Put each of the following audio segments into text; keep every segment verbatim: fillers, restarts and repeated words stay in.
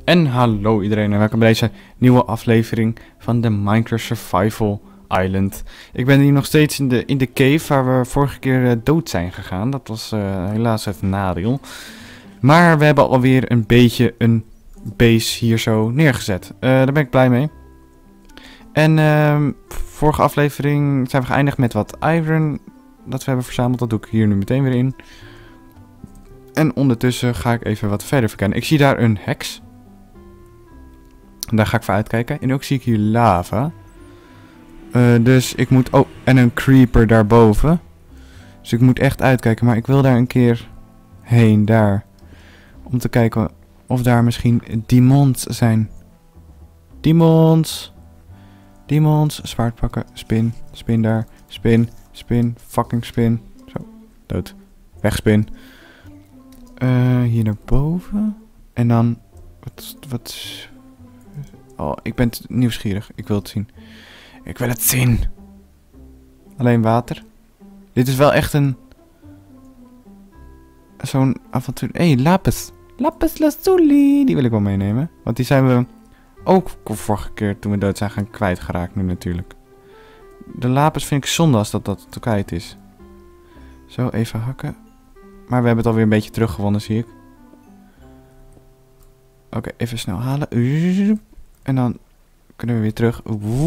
En hallo iedereen en welkom bij deze nieuwe aflevering van de Minecraft Survival Island. Ik ben hier nog steeds in de, in de cave waar we vorige keer uh, dood zijn gegaan. Dat was uh, helaas het nadeel. Maar we hebben alweer een beetje een base hier zo neergezet. Uh, daar ben ik blij mee. En uh, vorige aflevering zijn we geëindigd met wat iron dat we hebben verzameld. Dat doe ik hier nu meteen weer in. En ondertussen ga ik even wat verder verkennen. Ik zie daar een heks. Daar ga ik voor uitkijken. En ook zie ik hier lava. Uh, dus ik moet... Oh, en een creeper daarboven. Dus ik moet echt uitkijken. Maar ik wil daar een keer heen. Daar. Om te kijken of daar misschien demons zijn. Demons. Demons. Zwaard pakken. Spin. Spin daar. Spin. Spin. Fucking spin. Zo. Dood. Wegspin. Uh, hier naar boven. En dan... Wat... wat Oh, ik ben nieuwsgierig. Ik wil het zien. Ik wil het zien. Alleen water. Dit is wel echt een... Zo'n avontuur. Hé, hey, lapis. Lapis lazuli. Die wil ik wel meenemen. Want die zijn we ook vorige keer toen we dood zijn gaan kwijtgeraakt nu natuurlijk. De lapis vind ik zonde als dat, dat te kwijt is. Zo, even hakken. Maar we hebben het alweer een beetje teruggewonnen, zie ik. Oké, okay, even snel halen. En dan kunnen we weer terug.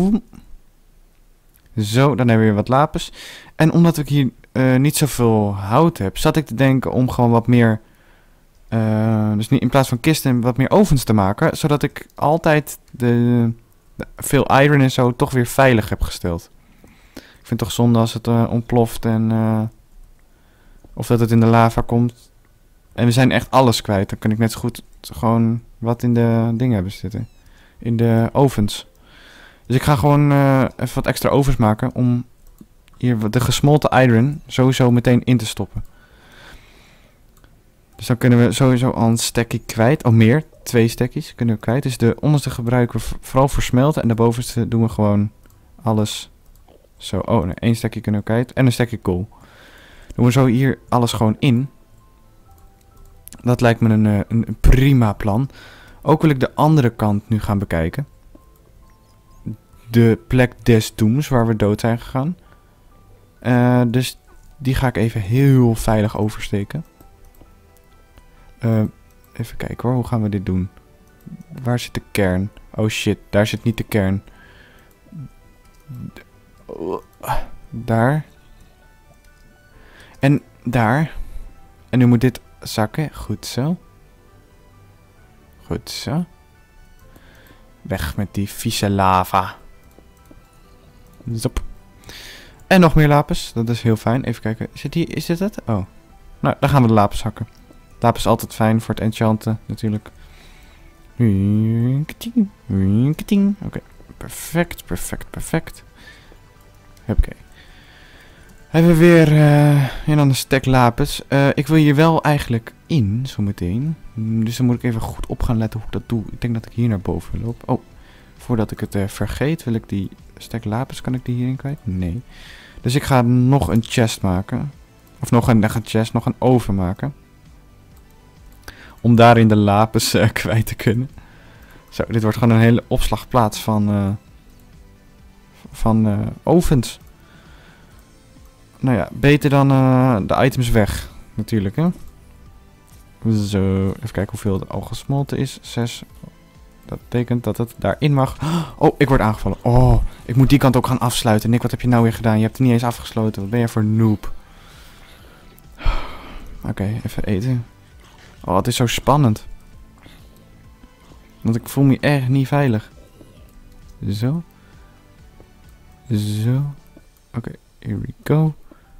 Zo, dan hebben we weer wat lapis. En omdat ik hier uh, niet zoveel hout heb, zat ik te denken om gewoon wat meer... Uh, dus niet in plaats van kisten wat meer ovens te maken. Zodat ik altijd de, de veel iron en zo toch weer veilig heb gesteld. Ik vind het toch zonde als het uh, ontploft en... Uh, of dat het in de lava komt. En we zijn echt alles kwijt. Dan kan ik net zo goed gewoon wat in de dingen hebben zitten. In de ovens. Dus ik ga gewoon uh, even wat extra ovens maken om hier de gesmolten iron sowieso meteen in te stoppen. Dus dan kunnen we sowieso al een stekje kwijt. Oh, meer. Twee stekjes kunnen we kwijt. Dus de onderste gebruiken we vooral voor smelten. En de bovenste doen we gewoon alles zo. Oh, nee, één stekje kunnen we kwijt. En een stekje kool. Doen we zo hier alles gewoon in. Dat lijkt me een, een, een prima plan. Ook wil ik de andere kant nu gaan bekijken. De plek des dooms waar we dood zijn gegaan. Uh, dus die ga ik even heel veilig oversteken. Uh, even kijken hoor, hoe gaan we dit doen? Waar zit de kern? Oh shit, daar zit niet de kern. Daar. En daar. En nu moet dit zakken. Goed zo. Goed zo. Weg met die vieze lava. Zop. En nog meer lapis. Dat is heel fijn. Even kijken. Zit hier, is dit het? Oh. Nou, dan gaan we de lapis hakken. Lapis is altijd fijn voor het enchanten natuurlijk. Oké. Okay. Perfect, perfect, perfect. Oké. Hebben we weer uh, en dan een stek lapis. Uh, ik wil hier wel eigenlijk in, zometeen. Dus dan moet ik even goed op gaan letten hoe ik dat doe. Ik denk dat ik hier naar boven loop. Oh, voordat ik het uh, vergeet, wil ik die stek lapis, kan ik die hierin kwijt? Nee. Dus ik ga nog een chest maken. Of nog een, nog een chest, nog een oven maken. Om daarin de lapis uh, kwijt te kunnen. Zo, dit wordt gewoon een hele opslagplaats van, uh, van uh, ovens. Nou ja, beter dan uh, de items weg, natuurlijk, hè. Zo, even kijken hoeveel het al gesmolten is. Zes. Dat betekent dat het daarin mag. Oh, ik word aangevallen. Oh, ik moet die kant ook gaan afsluiten. Nick, wat heb je nou weer gedaan? Je hebt het niet eens afgesloten. Wat ben je voor noob? Oké, okay, even eten. Oh, het is zo spannend. Want ik voel me echt niet veilig. Zo. Zo. Oké, okay, here we go.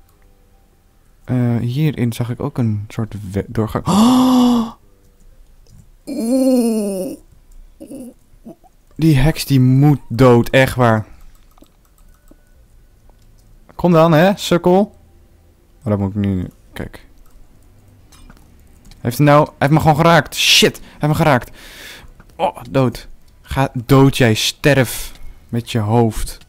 Uh, hierin zag ik ook een soort doorgang. Oh! Die heks die moet dood, echt waar. Kom dan, hè, sukkel. Oh, dat moet ik nu... Kijk. Heeft hij nou... Hij heeft me gewoon geraakt. Shit, hij heeft me geraakt. Oh, dood. Ga dood, jij. Sterf met je hoofd.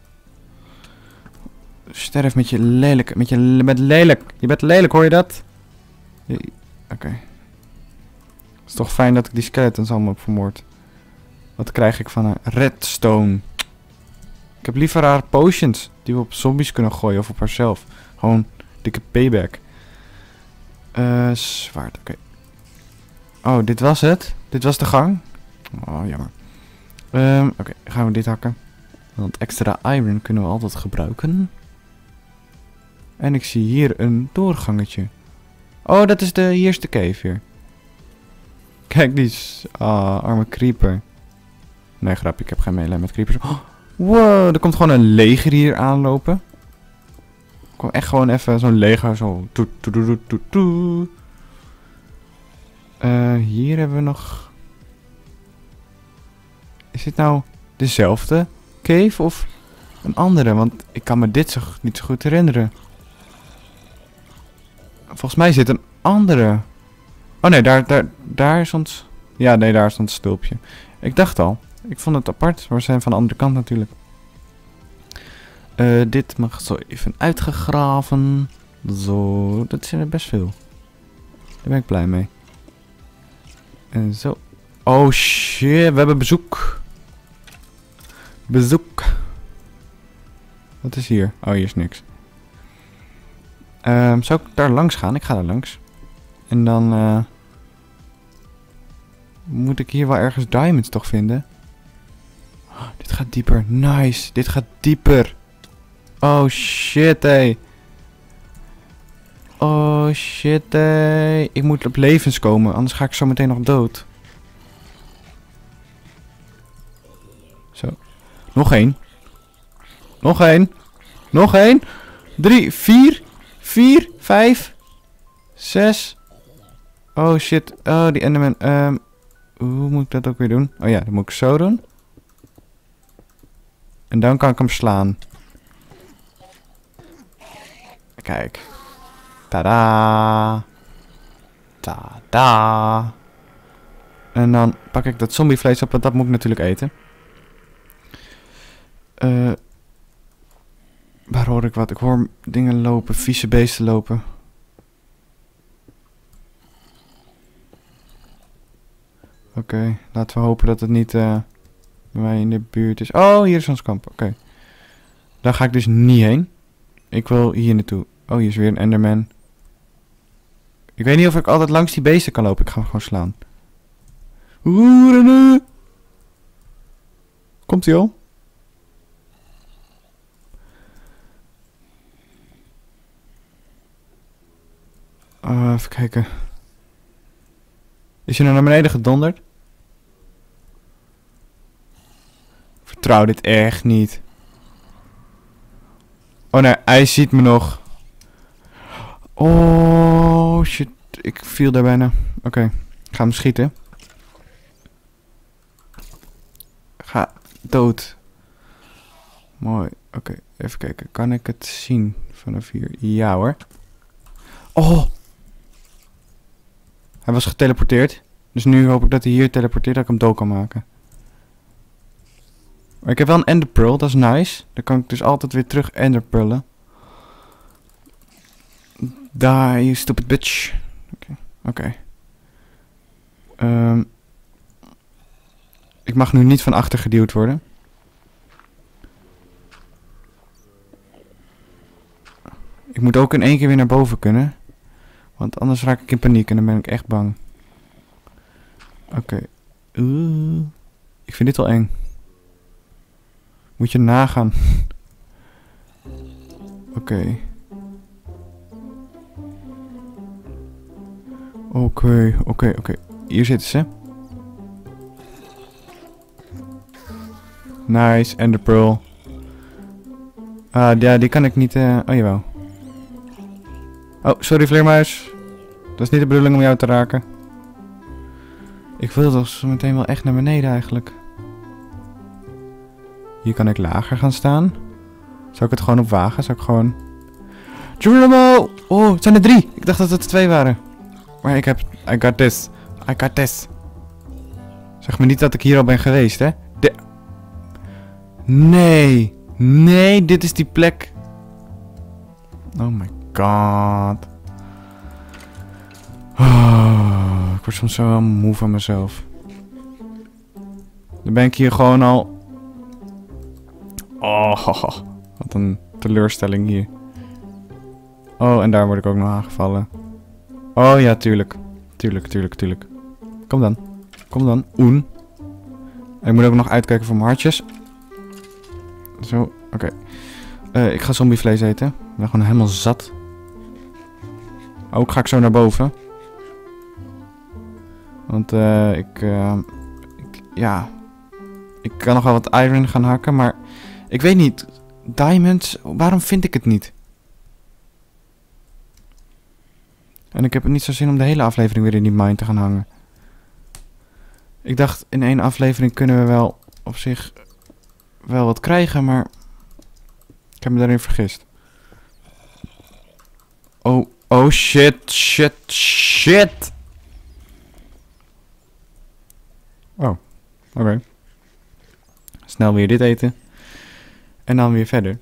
Sterf met je lelijk. Met je met lelijk. Je bent lelijk, hoor je dat? Oké. Okay. is toch fijn dat ik die skeletons allemaal heb vermoord. Wat krijg ik van een redstone? Ik heb liever haar potions die we op zombies kunnen gooien of op haarzelf. Gewoon dikke payback. Eh, uh, zwaard, oké. Okay. Oh, dit was het? Dit was de gang? Oh, jammer. Um, oké, okay, gaan we dit hakken. Want extra iron kunnen we altijd gebruiken. En ik zie hier een doorgangetje. Oh, dat is de, hier is de cave hier. Kijk, die is... Ah, arme creeper. Nee, grapje, ik heb geen meelij met creepers. Oh, wow, er komt gewoon een leger hier aanlopen. Ik kom echt gewoon even zo'n leger zo... Toet, toet, toet, toet, toet. Uh, hier hebben we nog... Is dit nou dezelfde cave of een andere? Want ik kan me dit zo, niet zo goed herinneren. Volgens mij zit een andere. Oh nee, daar, daar, daar stond... Ja, nee, daar stond een stulpje. Ik dacht al. Ik vond het apart. We zijn van de andere kant natuurlijk. Uh, dit mag zo even uitgegraven. Zo, dat zijn er best veel. Daar ben ik blij mee. En zo. Oh shit, we hebben bezoek. Bezoek. Wat is hier? Oh, hier is niks. Um, zou ik daar langs gaan? Ik ga daar langs. En dan... Uh, moet ik hier wel ergens diamonds toch vinden? Oh, dit gaat dieper. Nice. Dit gaat dieper. Oh shit, hé. Oh shit, hé. Ik moet op levens komen. Anders ga ik zo meteen nog dood. Zo. Nog één. Nog één. Nog één. Drie, vier. Vier, vijf. Zes. Oh shit. Oh, die enderman. Um, hoe moet ik dat ook weer doen? Oh ja, dat moet ik zo doen. En dan kan ik hem slaan. Kijk. Tada. Tada. En dan pak ik dat zombievlees op, want dat moet ik natuurlijk eten. Uh, waar hoor ik wat? Ik hoor dingen lopen, vieze beesten lopen. Oké, okay, laten we hopen dat het niet uh, bij mij in de buurt is. Oh, hier is ons kamp. Oké. Okay. Daar ga ik dus niet heen. Ik wil hier naartoe. Oh, hier is weer een enderman. Ik weet niet of ik altijd langs die beesten kan lopen. Ik ga hem gewoon slaan. Oeh, rennen. Komt hij al? Uh, even kijken. Is hij nou naar beneden gedonderd? Ik vertrouw dit echt niet. Oh nee, hij ziet me nog. Oh shit, ik viel daar bijna. Oké, okay. Ik ga hem schieten. Ga dood. Mooi, oké, okay. Even kijken. Kan ik het zien vanaf hier? Ja hoor. Oh! Hij was geteleporteerd. Dus nu hoop ik dat hij hier teleporteert, dat ik hem dood kan maken. Maar ik heb wel een ender pearl, dat is nice. Dan kan ik dus altijd weer terug ender pearlen. Die, you stupid bitch. Oké. Okay. Okay. Um, ik mag nu niet van achter geduwd worden. Ik moet ook in één keer weer naar boven kunnen. Want anders raak ik in paniek en dan ben ik echt bang. Oké. Okay. Oeh. Ik vind dit wel eng. Moet je nagaan. Oké. Okay. Oké, okay, oké, okay, oké. Okay. Hier zitten ze. Nice, ender pearl. Ah, ja, die kan ik niet... Uh... Oh, jawel. Oh, sorry vleermuis. Dat is niet de bedoeling om jou te raken. Ik wil toch zo meteen wel echt naar beneden eigenlijk. Hier kan ik lager gaan staan. Zou ik het gewoon op wagen? Zou ik gewoon... Geronimo! Oh, het zijn er drie! Ik dacht dat het er twee waren. Maar ik heb... I got this. I got this. Zeg me niet dat ik hier al ben geweest, hè? De... Nee. Nee, dit is die plek. Oh my god. Oh, oké. Ik word soms zo helemaal moe van mezelf. Dan ben ik hier gewoon al... Oh, wat een teleurstelling hier. Oh, en daar word ik ook nog aangevallen. Oh ja, tuurlijk. Tuurlijk, tuurlijk, tuurlijk. Kom dan. Kom dan. Oen. En ik moet ook nog uitkijken voor mijn hartjes. Zo, oké. Okay. Uh, ik ga zombievlees eten. Ik ben gewoon helemaal zat. Ook ga ik zo naar boven. Want uh, ik, uh, ik... Ja... Ik kan nog wel wat iron gaan hakken, maar... Ik weet niet. Diamonds, waarom vind ik het niet? En ik heb niet zo zin om de hele aflevering weer in die mine te gaan hangen. Ik dacht, in één aflevering kunnen we wel op zich wel wat krijgen, maar... Ik heb me daarin vergist. Oh, oh shit, shit, shit! Oh, oké. Okay. Snel weer dit eten. En dan weer verder.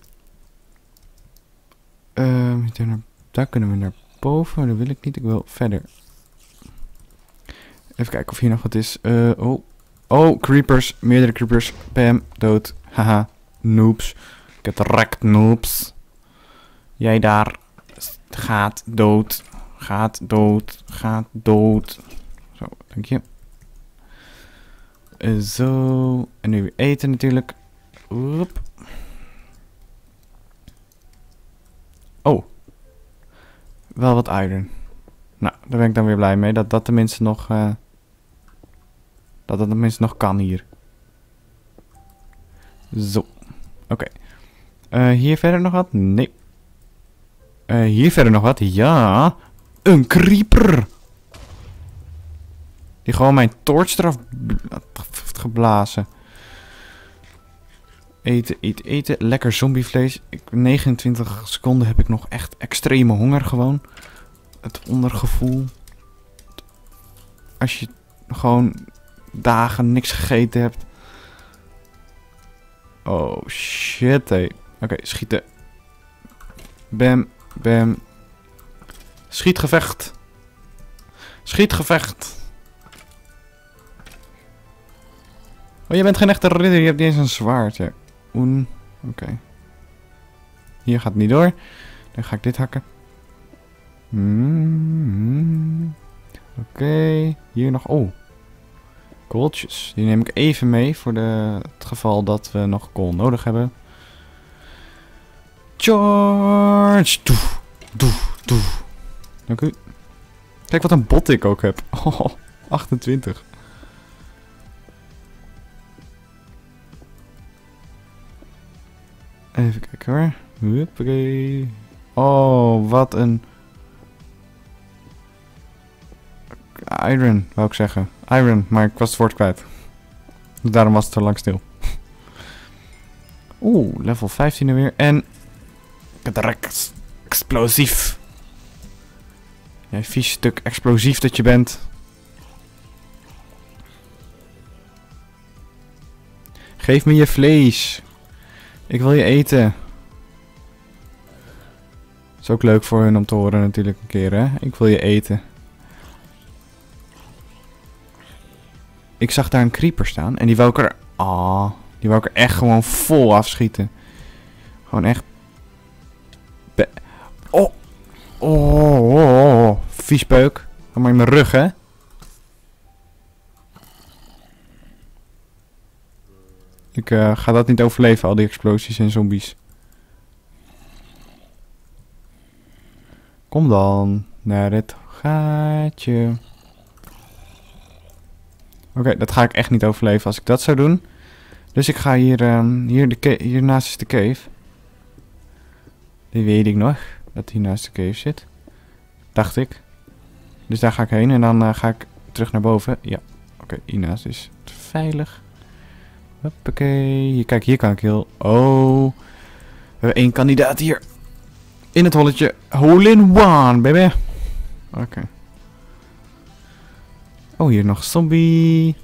Uh, daar kunnen we naar boven. Dat wil ik niet. Ik wil verder. Even kijken of hier nog wat is. Uh, oh. Oh, creepers. Meerdere creepers. Bam. Dood. Haha. Noobs. Ik heb direct noobs. Jij daar. Gaat dood. Gaat dood. Gaat dood. Zo, dank je. Uh, zo. En nu weer eten natuurlijk. Oep. Oh. Wel wat iron. Nou, daar ben ik dan weer blij mee. Dat dat tenminste nog... Uh, dat dat tenminste nog kan hier. Zo. Oké. Okay. Uh, hier verder nog wat? Nee. Uh, hier verder nog wat? Ja. Een creeper. Die gewoon mijn torch eraf heeft geblazen. Eten, eten, eten. Lekker zombievlees. Ik, negenentwintig seconden heb ik nog echt extreme honger gewoon. Het ondergevoel. Als je gewoon dagen niks gegeten hebt. Oh shit, hé. Hey. Oké, okay, schieten. Bam, bam. Schietgevecht. Schietgevecht. Oh, je bent geen echte ridder. Je hebt niet eens een zwaard. Ja. Oen. Oké. Okay. Hier gaat het niet door. Dan ga ik dit hakken. Mm-hmm. Oké. Okay. Hier nog... Oh. Kooltjes. Die neem ik even mee. Voor de, het geval dat we nog kool nodig hebben. Charge. Doe. Doe. Doe. Dank u. Kijk wat een bot ik ook heb. Oh, achtentwintig. Even kijken hoor. Huppakee. Oh, wat een... Iron, wou ik zeggen. Iron, maar ik was het woord kwijt. Dus daarom was het zo lang stil. Oeh, level vijftien er weer. En... Ik heb direct explosief. Jij vies stuk explosief dat je bent. Geef me je vlees. Ik wil je eten. Is ook leuk voor hun om te horen natuurlijk een keer, hè. Ik wil je eten. Ik zag daar een creeper staan. En die wou ik er... Ah, die wou ik er echt gewoon vol afschieten. Gewoon echt... Be oh. Oh, oh, oh. Vies peuk. Maar in mijn rug, hè. Ik uh, ga dat niet overleven, al die explosies en zombies. Kom dan naar het gaatje. Oké, okay, dat ga ik echt niet overleven als ik dat zou doen. Dus ik ga hier... Um, hier de hiernaast is de cave. Die weet ik nog. Dat hier naast de cave zit. Dacht ik. Dus daar ga ik heen en dan uh, ga ik terug naar boven. Ja, oké, okay, hiernaast is het veilig. Hoppakee. Hier, kijk, hier kan ik heel... Oh. We hebben één kandidaat hier. In het holletje. Hole in one, baby. Oké. Okay. Oh, hier nog zombie.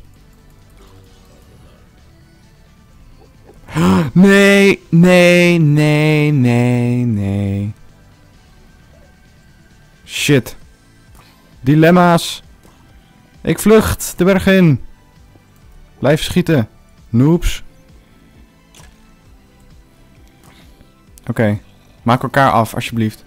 Nee, nee, nee, nee, nee. Shit. Dilemma's. Ik vlucht de berg in. Blijf schieten. Noobs. Oké. Okay. Maak elkaar af, alsjeblieft.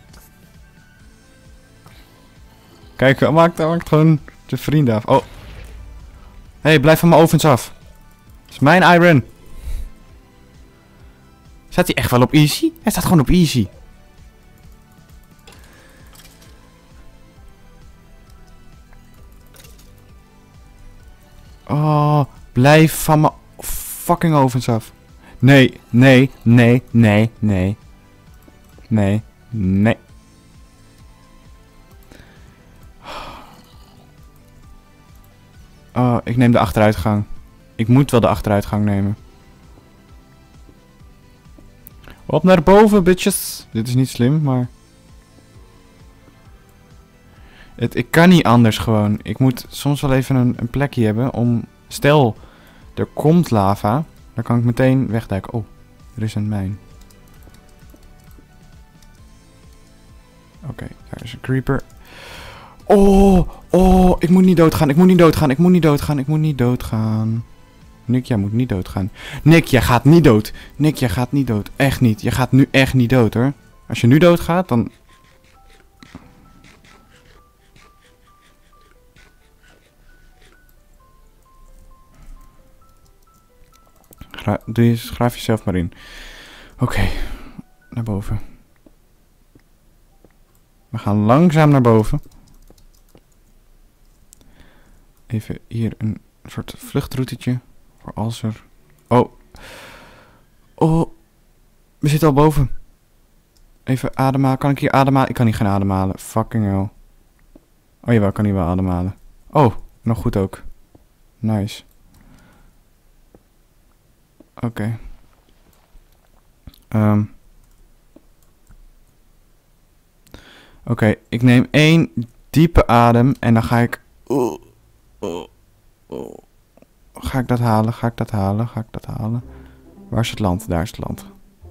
Kijk, maak, maak gewoon de vrienden af. Oh. Hé, hey, blijf van mijn ovens af. Dat is mijn iron. Staat hij echt wel op easy? Hij staat gewoon op easy. Oh, blijf van mijn fucking ovens af. Nee, nee, nee, nee, nee. Nee, nee. Oh, ik neem de achteruitgang. Ik moet wel de achteruitgang nemen. Op naar boven, bitches. Dit is niet slim, maar... Het, ik kan niet anders gewoon. Ik moet soms wel even een, een plekje hebben om... Stel, er komt lava. Dan kan ik meteen wegduiken. Oh, er is een mijn. Oké, okay, daar is een creeper. Oh, oh, ik moet niet doodgaan. Ik moet niet doodgaan. Ik moet niet doodgaan. Ik moet niet doodgaan. Nick, jij moet niet doodgaan. Nick, jij gaat niet dood. Nick, jij gaat niet dood. Echt niet. Je gaat nu echt niet dood, hoor. Als je nu doodgaat, dan... Gra Doe je, schraaf jezelf maar in. Oké. Okay. Naar boven. We gaan langzaam naar boven. Even hier een soort vluchtroutetje. Voor als er... Oh. Oh. We zitten al boven. Even ademhalen. Kan ik hier ademhalen? Ik kan hier geen ademhalen. Fucking hell. Oh jawel, ik kan hier wel ademhalen. Oh, nog goed ook. Nice. Oké. Okay. Um. Oké, okay, ik neem één diepe adem en dan ga ik... Uh, uh, uh. Ga ik dat halen? Ga ik dat halen? Ga ik dat halen? Waar is het land? Daar is het land.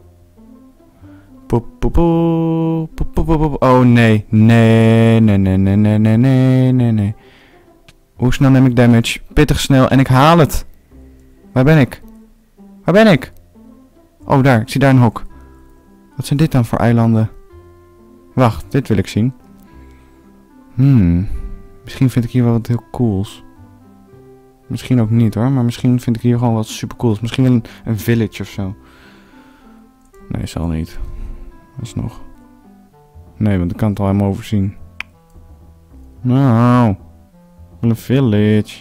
Poep, poep, poep, poep, poep, poep. Oh nee. Nee, nee, nee, nee, nee, nee, nee, nee, nee. Hoe snel neem ik damage? Pittig snel en ik haal het. Waar ben ik? Waar ben ik? Oh, daar. Ik zie daar een hok. Wat zijn dit dan voor eilanden? Wacht, dit wil ik zien. Hmm. Misschien vind ik hier wel wat heel cools. Misschien ook niet hoor, maar misschien vind ik hier gewoon wat super cools. Misschien wel een, een village of zo. Nee, zal niet. Alsnog. Nee, want ik kan het al helemaal overzien. Nou. Een village.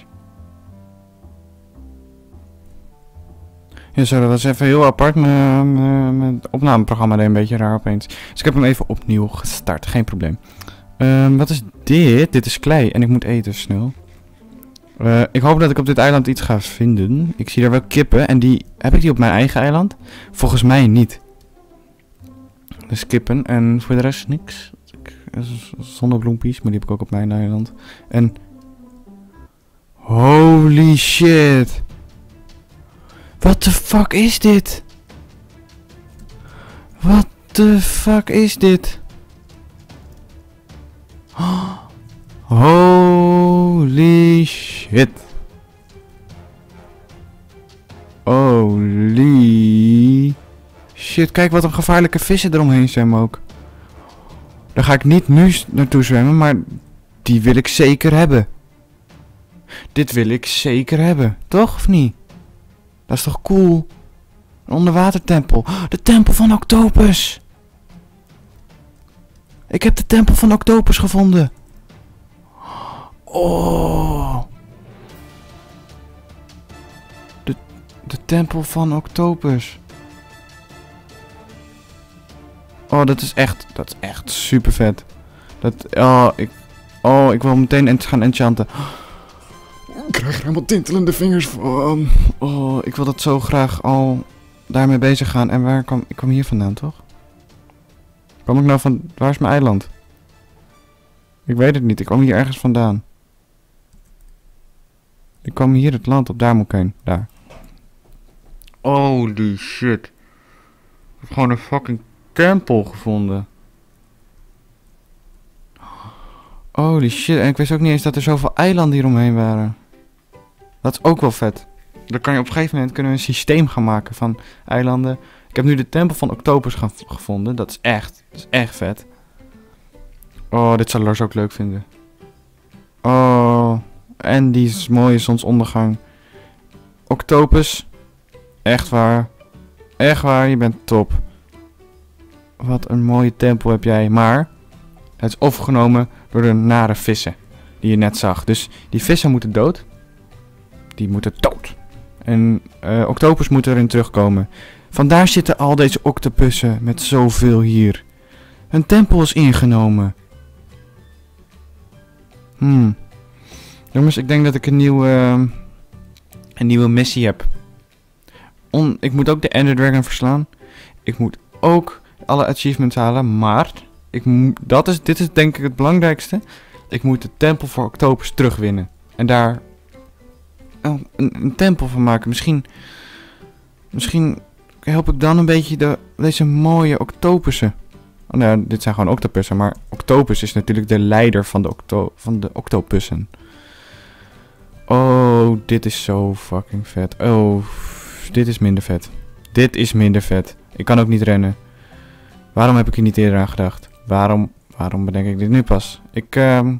Ja, zo, dat was even heel apart. Mijn, mijn, mijn opnameprogramma deed een beetje raar opeens. Dus ik heb hem even opnieuw gestart. Geen probleem. Um, wat is dit? Dit is klei. En ik moet eten snel. Uh, ik hoop dat ik op dit eiland iets ga vinden. Ik zie daar wel kippen. En die... Heb ik die op mijn eigen eiland? Volgens mij niet. Dus kippen. En voor de rest niks. Zonnebloempies. Maar die heb ik ook op mijn eiland. En... Holy shit. What the fuck is dit? What the fuck is dit? Holy shit. Holy shit. Kijk wat een gevaarlijke vissen eromheen zwemmen ook. Daar ga ik niet nu naartoe zwemmen, maar die wil ik zeker hebben. Dit wil ik zeker hebben. Toch of niet? Dat is toch cool? Een onderwatertempel. De tempel van Octopus. Ik heb de tempel van Octopus gevonden. Oh. De, de tempel van Octopus. Oh, dat is echt, dat is echt super vet. Dat, oh, ik, oh, ik wil meteen gaan enchanten. Ik krijg er helemaal tintelende vingers van. Oh, ik wil dat zo graag al daarmee bezig gaan. En waar kwam... Ik kwam hier vandaan, toch? Kwam ik nou van... Waar is mijn eiland? Ik weet het niet. Ik kwam hier ergens vandaan. Ik kwam hier het land op. Daar moet ik heen. Daar. Holy shit. Ik heb gewoon een fucking tempel gevonden. Holy shit, en ik wist ook niet eens dat er zoveel eilanden hieromheen waren. Dat is ook wel vet. Dan kan je op een gegeven moment kunnen we een systeem gaan maken van eilanden. Ik heb nu de tempel van Octopus gevonden. Dat is echt, dat is echt vet. Oh, dit zal Lars ook leuk vinden. Oh, en die mooie zonsondergang. Octopus, echt waar. Echt waar, je bent top. Wat een mooie tempel heb jij. Maar het is overgenomen door de nare vissen die je net zag. Dus die vissen moeten dood. Die moeten dood. En uh, Octopus moet erin terugkomen. Vandaar zitten al deze octopussen met zoveel hier. Een tempel is ingenomen. Hmm. Jongens, ik denk dat ik een nieuwe, uh, een nieuwe missie heb. On, ik moet ook de Ender Dragon verslaan. Ik moet ook alle achievements halen. Maar ik moet, dat is, dit is denk ik het belangrijkste. Ik moet de tempel voor Octopus terugwinnen. En daar een, een, een tempel van maken. Misschien, misschien help ik dan een beetje de, deze mooie octopussen. Oh, nou, dit zijn gewoon octopussen. Maar Octopus is natuurlijk de leider van de, octo, van de octopussen. Oh, dit is zo fucking vet. Oh, dit is minder vet. Dit is minder vet. Ik kan ook niet rennen. Waarom heb ik hier niet eerder aan gedacht? Waarom, waarom bedenk ik dit nu pas? Ik, um...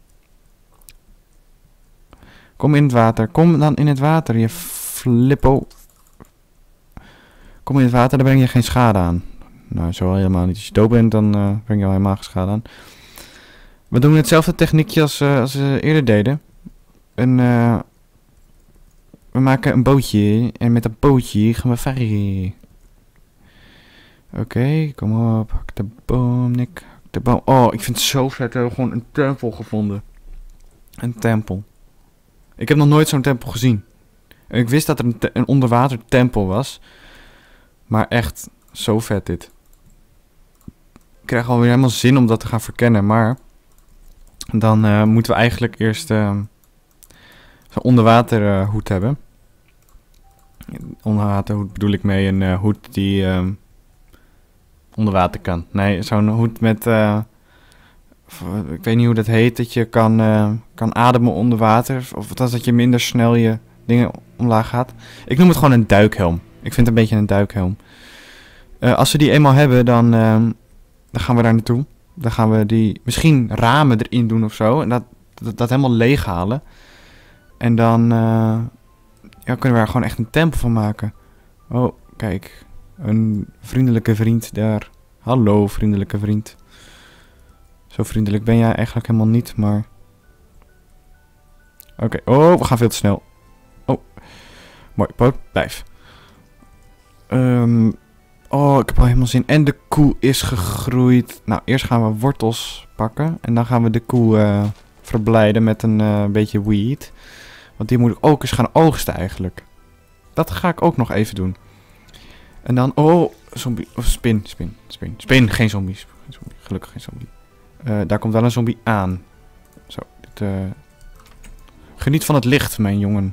Kom in het water. Kom dan in het water, je flippo. Kom in het water, dan breng je geen schade aan. Nou, zo helemaal niet. Als je dood bent, dan uh, breng je al helemaal geen schade aan. We doen hetzelfde techniekje als, uh, als we eerder deden. Een, uh, we maken een bootje. En met dat bootje gaan we varen. Oké, okay, kom op. Hak de boom, Nick. Hak de boom. Oh, ik vind het zo vet. We hebben gewoon een tempel gevonden. Een tempel. Ik heb nog nooit zo'n tempel gezien. Ik wist dat er een, een onderwater tempel was. Maar echt zo vet dit. Ik krijg alweer helemaal zin om dat te gaan verkennen. Maar dan uh, moeten we eigenlijk eerst uh, zo'n onderwater uh, hoed hebben. Onderwaterhoed bedoel ik mee een uh, hoed die uh, onder water kan. Nee, zo'n hoed met... Uh, ik weet niet hoe dat heet. Dat je kan, uh, kan ademen onder water. Of dat je minder snel je dingen omlaag gaat. Ik noem het gewoon een duikhelm. Ik vind het een beetje een duikhelm. Uh, als we die eenmaal hebben, dan, uh, dan gaan we daar naartoe. Dan gaan we die misschien ramen erin doen of zo. En dat, dat, dat helemaal leeg halen. En dan uh, ja, kunnen we er gewoon echt een tempel van maken. Oh, kijk. Een vriendelijke vriend daar. Hallo, vriendelijke vriend. Zo vriendelijk ben jij eigenlijk helemaal niet, maar... Oké, okay. Oh, we gaan veel te snel. Oh, mooi, poot, blijf. Um, oh, ik heb al helemaal zin. En de koe is gegroeid. Nou, eerst gaan we wortels pakken. En dan gaan we de koe uh, verblijden met een uh, beetje weed. Want die moet ik ook eens gaan oogsten eigenlijk. Dat ga ik ook nog even doen. En dan, oh, zombie, of spin, spin, spin, spin, geen zombies. Geen zombie. Gelukkig geen zombie. Uh, daar komt wel een zombie aan. Zo, dit, uh... geniet van het licht, mijn jongen.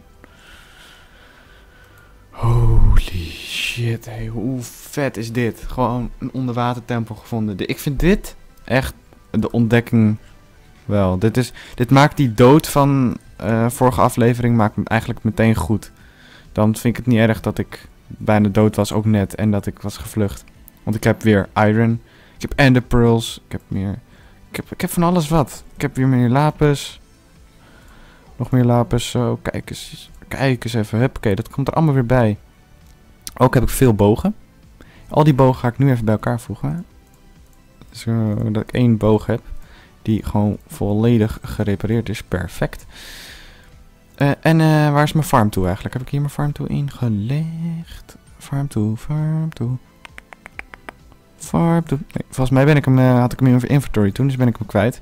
Holy shit, hey, hoe vet is dit? Gewoon een onderwatertempel gevonden. Ik vind dit echt de ontdekking wel. Dit, is, dit maakt die dood van uh, vorige aflevering maakt me eigenlijk meteen goed. Dan vind ik het niet erg dat ik bijna dood was, ook net. En dat ik was gevlucht. Want ik heb weer iron. Ik heb ender pearls. Ik heb meer... Ik heb, ik heb van alles wat. Ik heb weer meer lapis. Nog meer lapis. Zo, kijk eens. Kijk eens even. Oké, dat komt er allemaal weer bij. Ook heb ik veel bogen. Al die bogen ga ik nu even bij elkaar voegen. Zodat ik één boog heb. Die gewoon volledig gerepareerd is. Perfect. Uh, en uh, waar is mijn farm toe eigenlijk? Heb ik hier mijn farm toe ingelegd? Farm toe, farm toe. Farm toe. Nee, volgens mij ben ik hem, uh, had ik hem in mijn inventory toen, dus ben ik hem kwijt.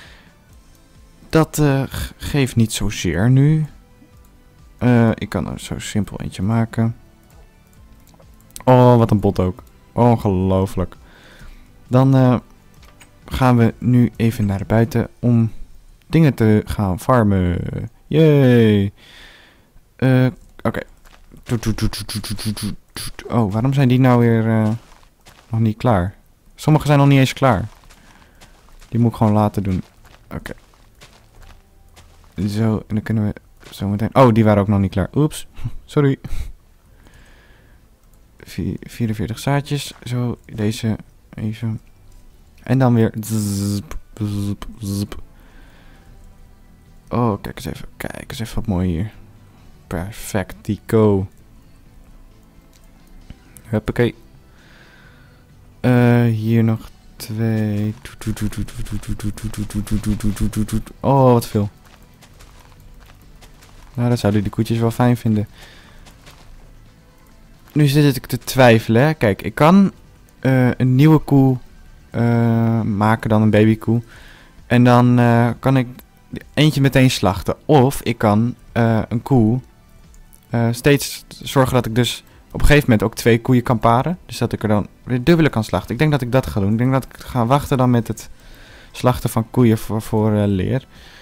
Dat uh, geeft niet zozeer nu. Uh, ik kan er zo simpel eentje maken. Oh, wat een bot ook. Ongelooflijk. Dan uh, gaan we nu even naar buiten om dingen te gaan farmen. Yay. Uh, Oké. Okay. Oh, waarom zijn die nou weer uh, nog niet klaar? Sommige zijn nog niet eens klaar. Die moet ik gewoon laten doen. Oké. Okay. Zo, en dan kunnen we zo meteen... Oh, die waren ook nog niet klaar. Oeps. Sorry. vierenveertig zaadjes. Zo, deze even. En dan weer... Zip, zip, zip. Oh, kijk eens even. Kijk eens even wat mooi hier. Perfectico. Huppakee. Uh, hier nog twee. Oh, wat veel. Nou, dat zouden die koetjes wel fijn vinden. Nu zit ik te twijfelen. Hè. Kijk, ik kan uh, een nieuwe koe uh, maken dan een babykoe. En dan uh, kan ik eentje meteen slachten. Of ik kan uh, een koe uh, steeds zorgen dat ik dus op een gegeven moment ook twee koeien kan paren. Dus dat ik er dan weer dubbele kan slachten. Ik denk dat ik dat ga doen. Ik denk dat ik ga wachten dan met het slachten van koeien voor, voor uh, leer.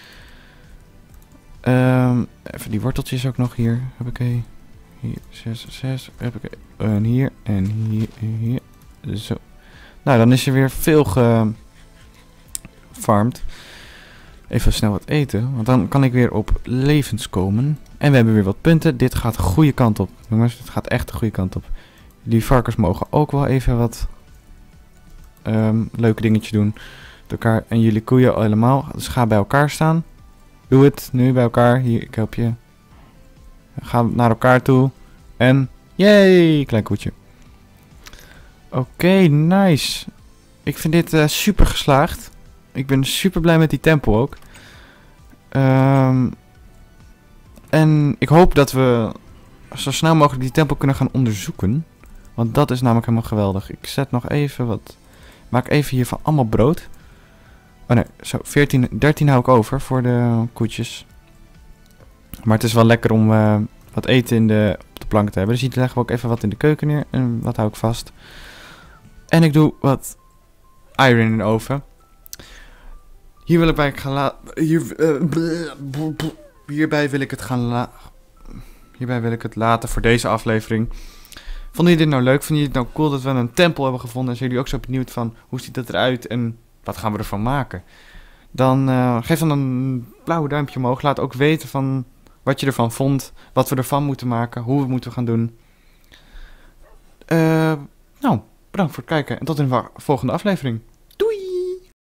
Um, even die worteltjes ook nog hier. Hoppakee. Hier, zes, zes. Hoppakee. En hier, en hier, en hier. Zo. Nou, dan is er weer veel gefarmd. Even snel wat eten, want dan kan ik weer op levens komen. En we hebben weer wat punten. Dit gaat de goede kant op. Jongens, dit gaat echt de goede kant op. Die varkens mogen ook wel even wat um, leuke dingetjes doen. Met elkaar en jullie koeien allemaal. Dus ga bij elkaar staan. Doe het nu bij elkaar. Hier, ik help je. Ga naar elkaar toe. En, yay, klein koetje. Oké, okay, nice. Ik vind dit uh, super geslaagd. Ik ben super blij met die tempel ook. Um, en ik hoop dat we zo snel mogelijk die tempel kunnen gaan onderzoeken. Want dat is namelijk helemaal geweldig. Ik zet nog even wat... Maak even hiervan allemaal brood. Oh nee, zo, veertien, dertien hou ik over voor de koetjes. Maar het is wel lekker om uh, wat eten in de, op de plank te hebben. Dus hier leggen we ook even wat in de keuken neer. En wat hou ik vast. En ik doe wat iron in de oven. Hier wil ik bij gaan laten. Hier, uh, hierbij wil ik het gaan la Hierbij wil ik het laten voor deze aflevering. Vonden jullie dit nou leuk? Vonden jullie het nou cool dat we een tempel hebben gevonden? En zijn jullie ook zo benieuwd van hoe ziet dat eruit en wat gaan we ervan maken? Dan uh, geef dan een blauwe duimpje omhoog. Laat ook weten van wat je ervan vond. Wat we ervan moeten maken. Hoe we het moeten gaan doen. Uh, nou, bedankt voor het kijken. En tot in de volgende aflevering.